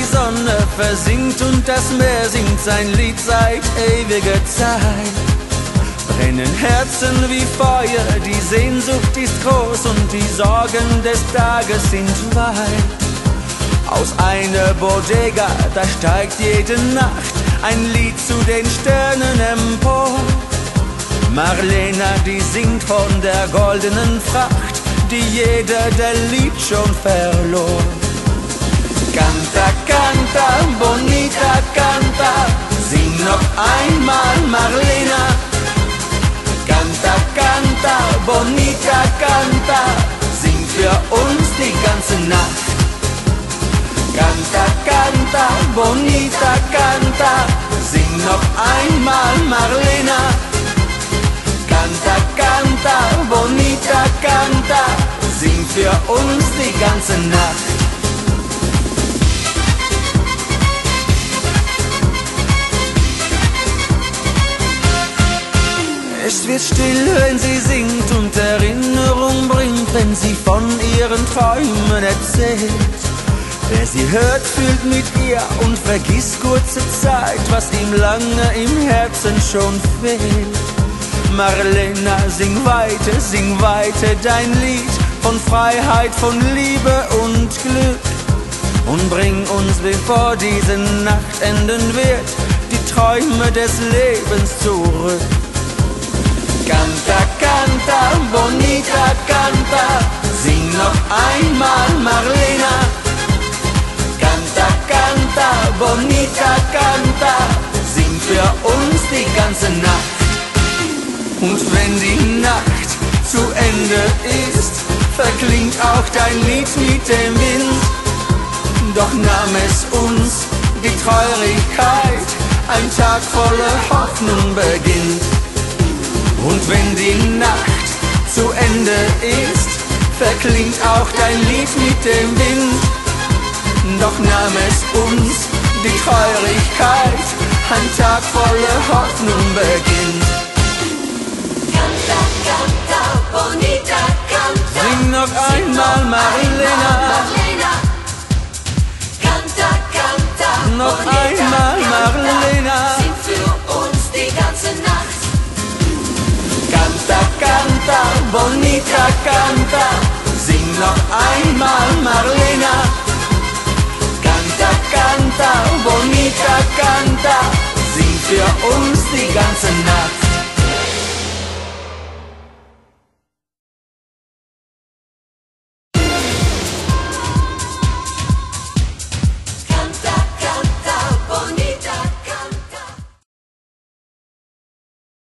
Sonne versinkt und das Meer singt sein Lied seit ewiger Zeit. Brennen Herzen wie Feuer, die Sehnsucht ist groß und die Sorgen des Tages sind weit. Aus einer Bodega, da steigt jede Nacht ein Lied zu den Sternen empor. Marlena, die singt von der goldenen Fracht, die jeder, der liebt, schon verlor. Canta, canta, bonita, canta, sing noch einmal, Marlena. Canta, canta, bonita, canta, sing für uns die ganze Nacht. Canta, canta, bonita, canta, sing noch einmal, Marlena. Canta, canta, bonita, canta, sing für uns die ganze Nacht. Es wird still, wenn sie singt und Erinnerung bringt, wenn sie von ihren Träumen erzählt. Wer sie hört, fühlt mit ihr und vergisst kurze Zeit, was ihm lange im Herzen schon fehlt. Marlena, sing weiter dein Lied von Freiheit, von Liebe und Glück. Und bring uns, bevor diese Nacht enden wird, die Träume des Lebens zurück. Canta, canta, bonita, canta, sing noch einmal, Marlena. Canta, canta, bonita, canta, sing für uns die ganze Nacht. Und wenn die Nacht zu Ende ist, verklingt auch dein Lied mit dem Wind. Doch nahm es uns die Traurigkeit, ein Tag voller Hoffnung beginnt. Und wenn die Nacht zu Ende ist, verklingt auch dein Lied mit dem Wind. Doch nahm es uns die Traurigkeit, ein Tag voller Hoffnung beginnt. Canta, canta, bonita, canta, sing noch einmal, Marlena. Canta, canta, noch bonita, einmal, Marlena. Sing für uns die ganze Nacht. Canta, canta, bonita, canta, sing noch einmal, Marlena. Canta, canta, bonita, canta, sing für uns die ganze